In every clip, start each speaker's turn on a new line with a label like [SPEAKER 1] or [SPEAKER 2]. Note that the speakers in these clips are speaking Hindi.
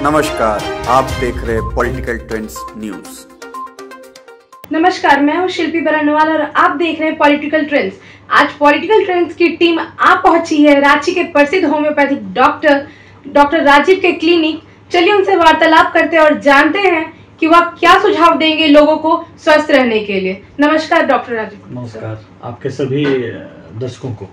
[SPEAKER 1] नमस्कार, आप देख रहे हैं पॉलिटिकल ट्रेंड्स न्यूज।
[SPEAKER 2] नमस्कार, मैं हूं शिल्पी बरनवाल और आप देख रहे हैं पॉलिटिकल ट्रेंड्स। आज पॉलिटिकल ट्रेंड्स की टीम आप पहुंची है रांची के प्रसिद्ध होम्योपैथिक डॉक्टर राजीव के क्लिनिक। चलिए उनसे वार्तालाप करते हैं और जानते हैं कि वह क्या सुझाव देंगे लोगों को स्वस्थ रहने के लिए। नमस्कार डॉक्टर राजीव।
[SPEAKER 3] नमस्कार आपके सभी दर्शकों को।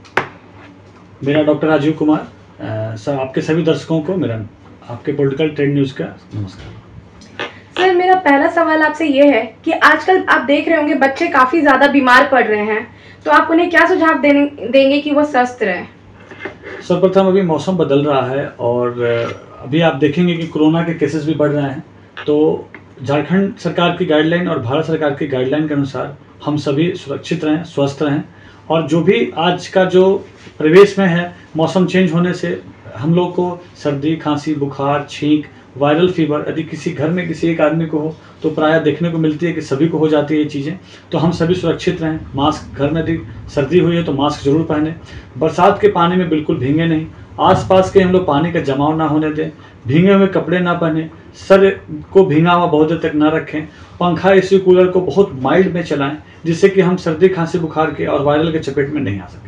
[SPEAKER 3] मेरा डॉक्टर राजीव कुमार सर, आपके सभी दर्शकों को मेरा आपके पॉलिटिकल ट्रेंड न्यूज़ का नमस्कार।
[SPEAKER 2] सर, मेरा पहला सवाल आपसे ये है कि आजकल आप देख रहे होंगे बच्चे काफ़ी ज़्यादा बीमार पड़ रहे हैं, तो आप उन्हें क्या सुझाव देंगे कि वो स्वस्थ रहें?
[SPEAKER 3] सर्वप्रथम अभी मौसम बदल रहा है और अभी आप देखेंगे कि कोरोना के केसेस भी बढ़ रहे हैं। तो झारखंड सरकार की गाइडलाइन और भारत सरकार की गाइडलाइन के अनुसार हम सभी सुरक्षित रहें, स्वस्थ रहें। और जो भी आज का जो परिवेश में है, मौसम चेंज होने से हम लोग को सर्दी, खांसी, बुखार, छींक, वायरल फीवर यदि किसी घर में किसी एक आदमी को हो तो प्रायः देखने को मिलती है कि सभी को हो जाती है ये चीज़ें। तो हम सभी सुरक्षित रहें। मास्क, घर में यदि सर्दी हुई है तो मास्क जरूर पहने। बरसात के पानी में बिल्कुल भीगे नहीं। आसपास के हम लोग पानी का जमाव ना होने दें। भीगे हुए कपड़े ना पहने। सर को भीगा हुआ बहुत देर तक ना रखें। पंखा, एसी, कूलर को बहुत माइल्ड में चलाएं, जिससे कि हम सर्दी, खांसी, बुखार के और वायरल के चपेट में नहीं आ सकें।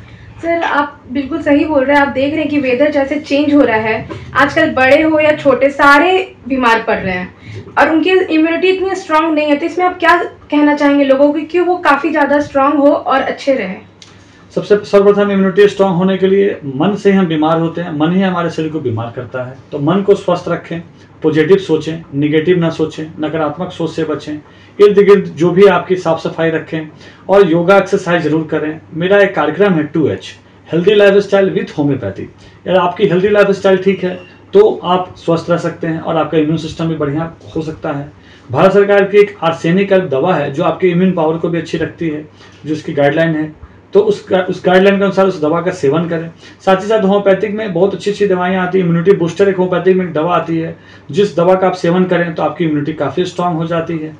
[SPEAKER 2] सर, आप बिल्कुल सही बोल रहे हैं। आप देख रहे हैं कि वेदर जैसे चेंज हो रहा है, आजकल बड़े हो या छोटे सारे बीमार पड़ रहे हैं और उनकी इम्यूनिटी इतनी स्ट्रांग नहीं है। तो इसमें आप क्या कहना चाहेंगे लोगों को कि वो काफ़ी ज़्यादा स्ट्रांग हो और अच्छे रहें?
[SPEAKER 3] सबसे सर्वप्रथम इम्यूनिटी स्ट्रांग होने के लिए मन से ही हम बीमार होते हैं। मन ही हमारे शरीर को बीमार करता है। तो मन को स्वस्थ रखें, पॉजिटिव सोचें, निगेटिव ना सोचें, नकारात्मक सोच से बचें। इर्द गिर्द जो भी आपकी साफ सफाई रखें और योगा एक्सरसाइज जरूर करें। मेरा एक कार्यक्रम है 2H healthy lifestyle with homeopathy. यार आपकी हेल्दी लाइफ स्टाइल ठीक है तो आप स्वस्थ रह सकते हैं और आपका इम्यून सिस्टम भी बढ़िया हो सकता है। भारत सरकार की एक आर्सेनिक दवा है जो आपकी इम्यून पावर को भी अच्छी रखती है, जो उसकी गाइडलाइन है। तो उस गाइडलाइन के अनुसार उस दवा का सेवन करें। साथ ही साथ होम्योपैथिक में बहुत अच्छी अच्छी दवाइयाँ आती है। इम्यूनिटी बूस्टर एक होम्योपैथिक में एक दवा आती है, जिस दवा का आप सेवन करें तो आपकी इम्यूनिटी काफ़ी स्ट्रांग हो जाती है।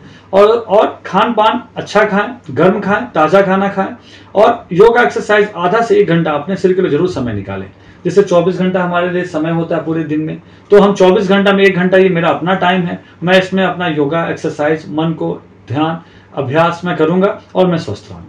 [SPEAKER 3] और खान पान अच्छा खाएं, गर्म खाएं, ताज़ा खाना खाएं और योगा एक्सरसाइज आधा से 1 घंटा अपने शरीर के लिए जरूर समय निकालें। जैसे 24 घंटा हमारे लिए समय होता है पूरे दिन में, तो हम 24 घंटा में 1 घंटा ये मेरा अपना टाइम है। मैं इसमें अपना योगा एक्सरसाइज, मन को ध्यान, अभ्यास मैं करूँगा और मैं स्वस्थ रहूँगा।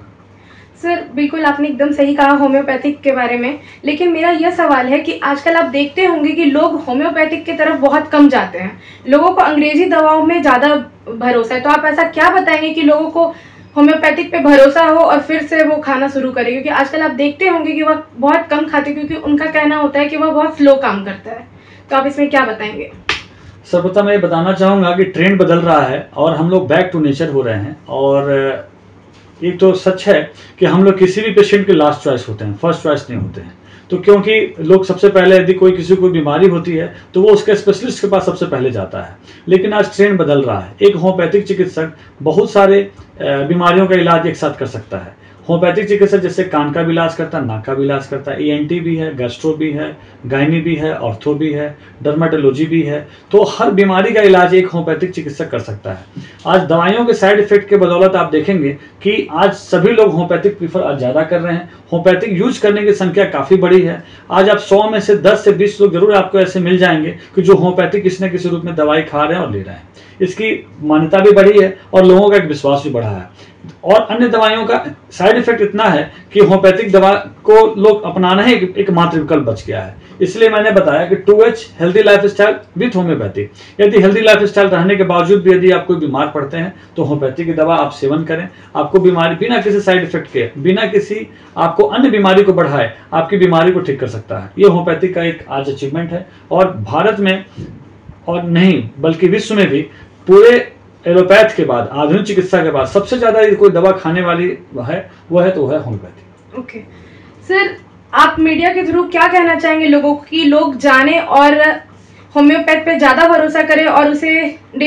[SPEAKER 2] सर, बिल्कुल आपने एकदम सही कहा होम्योपैथिक के बारे में, लेकिन मेरा यह सवाल है कि आजकल आप देखते होंगे कि लोग होम्योपैथिक की तरफ बहुत कम जाते हैं। लोगों को अंग्रेजी दवाओं में ज़्यादा भरोसा है। तो आप ऐसा क्या बताएंगे कि लोगों को होम्योपैथिक पे भरोसा हो और फिर से वो खाना शुरू करें? क्योंकि आजकल आप देखते होंगे कि वह बहुत कम खाते हैं, क्योंकि उनका कहना होता है कि वह बहुत स्लो काम करता है। तो आप इसमें क्या बताएंगे?
[SPEAKER 3] सर्वप्रथम मैं ये बताना चाहूँगा कि ट्रेंड बदल रहा है और हम लोग बैक टू नेचर हो रहे हैं। और एक तो सच है कि हम लोग किसी भी पेशेंट के लास्ट चॉइस होते हैं, फर्स्ट चॉइस नहीं होते हैं। तो क्योंकि लोग सबसे पहले यदि किसी को बीमारी होती है तो वो उसके स्पेशलिस्ट के पास सबसे पहले जाता है। लेकिन आज ट्रेंड बदल रहा है। एक होम्योपैथिक चिकित्सक बहुत सारे बीमारियों का इलाज एक साथ कर सकता है। होम्योपैथिक चिकित्सक जैसे कान का भी इलाज करता है, नाक का भी इलाज करता है, ENT भी है, गैस्ट्रो भी है, गायनी भी है, ऑर्थो भी है, डर्मेटोलॉजी भी है। तो हर बीमारी का इलाज एक होम्योपैथिक चिकित्सक कर सकता है। आज दवाइयों के साइड इफेक्ट के बदौलत आप देखेंगे कि आज सभी लोग होम्योपैथिक प्रीफर आज ज़्यादा कर रहे हैं। होम्योपैथिक यूज करने की संख्या काफ़ी बड़ी है। आज आप 100 में से 10 से 20 लोग जरूर आपको ऐसे मिल जाएंगे कि जो होम्योपैथिक किसी न किसी रूप में दवाई खा रहे हैं और ले रहे हैं। इसकी मान्यता भी बढ़ी है और लोगों का एक विश्वास भी बढ़ा है। और अन्य दवाइयों का साइड इफेक्ट इतना है कि होम्योपैथिक दवा को लोग अपनाना ही एक मात्र विकल्प बच गया है। इसलिए मैंने बताया कि 2H healthy lifestyle with homeopathy. यदि हेल्दी लाइफ स्टाइल रहने के बावजूद भी यदि आप कोई बीमार पड़ते हैं तो होम्योपैथी की दवा आप सेवन करें। आपको बीमारी बिना किसी साइड इफेक्ट के, बिना किसी आपको अन्य बीमारी को बढ़ाए, आपकी बीमारी को ठीक कर सकता है। ये होम्योपैथी का एक आज अचीवमेंट है। और भारत में और नहीं बल्कि विश्व में भी पूरे एलोपैथ के बाद, आधुनिक चिकित्सा के बाद सबसे ज्यादा कोई दवा खाने वाली है वो है होम्योपैथी।
[SPEAKER 2] ओके सर, आप मीडिया के थ्रू क्या कहना चाहेंगे लोगों को कि लोग जाने और होम्योपैथ पे ज्यादा भरोसा करें और उसे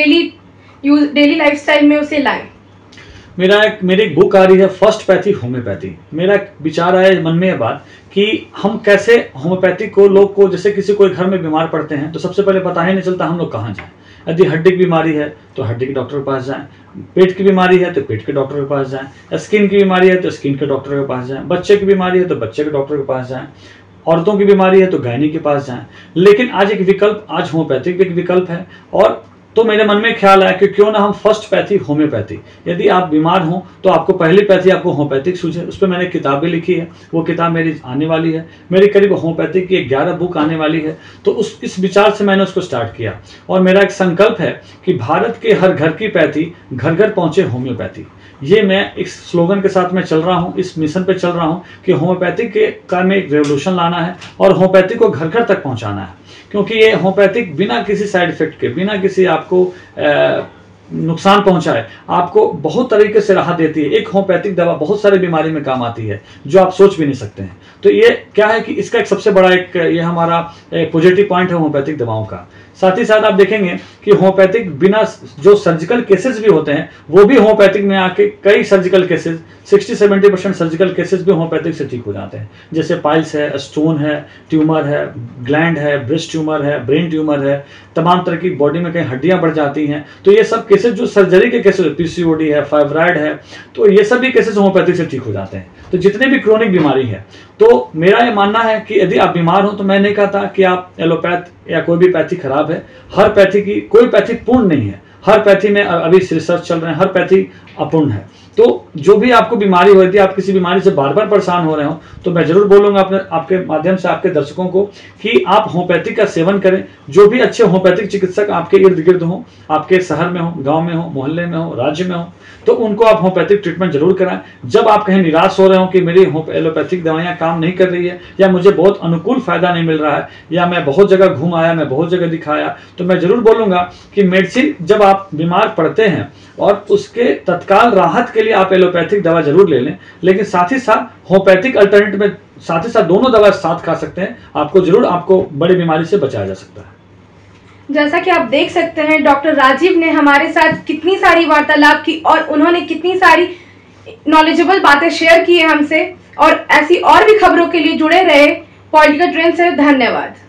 [SPEAKER 2] डेली लाइफस्टाइल में उसे लाएं?
[SPEAKER 3] मेरी एक बुक आ रही है फर्स्ट पैथी होम्योपैथी। मेरा विचार आया मन में यह बात कि हम कैसे होम्योपैथी को लोग को, जैसे किसी कोई घर में बीमार पड़ते हैं तो सबसे पहले पता ही नहीं चलता हम लोग कहाँ जाएं। यदि हड्डी की बीमारी है तो हड्डी के डॉक्टर के पास जाएं, पेट की बीमारी है तो पेट के डॉक्टर के पास जाएं, स्किन की बीमारी है तो स्किन के डॉक्टर के पास जाएं, बच्चे की बीमारी है तो बच्चे के डॉक्टर के पास जाएं। औरतों की बीमारी है तो गायनी के पास जाएं। लेकिन आज एक विकल्प, आज होम्योपैथिक एक विकल्प है। और तो मेरे मन में ख्याल आया कि क्यों ना हम फर्स्ट पैथी होम्योपैथी, यदि आप बीमार हो तो आपको पहली पैथी आपको होम्योपैथिक सूझे। उस पर मैंने किताब भी लिखी है, वो किताब मेरी आने वाली है, मेरी करीब होम्योपैथिक की 11 बुक आने वाली है। तो इस विचार से मैंने उसको स्टार्ट किया और मेरा एक संकल्प है कि भारत के हर घर की पैथी घर घर पहुंचे होम्योपैथी। ये मैं इस स्लोगन के साथ मैं चल रहा हूँ, इस मिशन पे चल रहा हूँ कि होम्योपैथिक के का में एक रेवोल्यूशन लाना है और होम्योपैथिक को घर घर तक पहुँचाना है। क्योंकि ये होम्योपैथिक बिना किसी साइड इफेक्ट के, बिना किसी आपको नुकसान पहुंचाए, आपको बहुत तरीके से राहत देती है। एक होम्योपैथिक दवा बहुत सारी बीमारी में काम आती है जो आप सोच भी नहीं सकते हैं। तो ये क्या है कि इसका एक सबसे बड़ा एक ये हमारा पॉजिटिव पॉइंट है होम्योपैथिक दवाओं का। साथ ही साथ आप देखेंगे कि होम्योपैथिक बिना जो सर्जिकल केसेस भी होते हैं वो भी होम्योपैथिक में आके कई सर्जिकल केसेस 60-70% सर्जिकल केसेस भी होम्योपैथिक से ठीक हो जाते हैं। जैसे पाइल्स है, स्टोन है, ट्यूमर है, ग्लैंड है, ब्रेस्ट ट्यूमर है, ब्रेन ट्यूमर है, तमाम तरह की बॉडी में कहीं हड्डियां बढ़ जाती हैं। तो ये सब केसेस जो सर्जरी के केसेस, पीसीओडी है, फाइब्राइड है, तो ये सभी केसेस होम्योपैथिक से ठीक हो जाते हैं। तो जितने भी क्रोनिक बीमारी है, तो मेरा ये मानना है कि यदि आप बीमार हो तो मैं नहीं कहता कि आप एलोपैथ या कोई भी पैथी खराब है। हर पैथी की कोई पैथी पूर्ण नहीं है, हर पैथी में अभी रिसर्च चल रहे हैं, हर पैथी अपूर्ण है। तो जो भी आपको बीमारी हो, यदि आप किसी बीमारी से बार बार परेशान हो रहे हो तो मैं जरूर बोलूंगा आपके माध्यम से आपके दर्शकों को कि आप होम्योपैथिक का सेवन करें। जो भी अच्छे होम्योपैथिक चिकित्सक आपके इर्द गिर्द हो, आपके शहर में हो, गांव में हो, मोहल्ले में हो, राज्य में हो, तो उनको आप होम्योपैथिक ट्रीटमेंट जरूर कराएं। जब आप कहीं निराश हो रहे हो कि मेरी एलोपैथिक दवाइयां काम नहीं कर रही है, या मुझे बहुत अनुकूल फायदा नहीं मिल रहा है, या मैं बहुत जगह घूम आया, मैं बहुत जगह दिखाया, तो मैं जरूर बोलूंगा कि मेडिसिन जब आप बीमार पड़ते हैं और उसके तत्काल राहत के लिए आप एलोपैथिक दवा जरूर ले लें, लेकिन साथ ही साथ होम्योपैथिक अल्टरनेटिव में साथ ही साथ दोनों दवा साथ खा सकते हैं। आपको जरूर आपको बड़ी बीमारी से बचाया जा सकता है।
[SPEAKER 2] जैसा कि आप देख सकते हैं डॉक्टर राजीव ने हमारे साथ कितनी सारी वार्तालाप की और उन्होंने कितनी सारी नॉलेजेबल बातें शेयर की है हमसे। और ऐसी और भी खबरों के लिए जुड़े रहे पॉलिटिकल ट्रेंड से। धन्यवाद।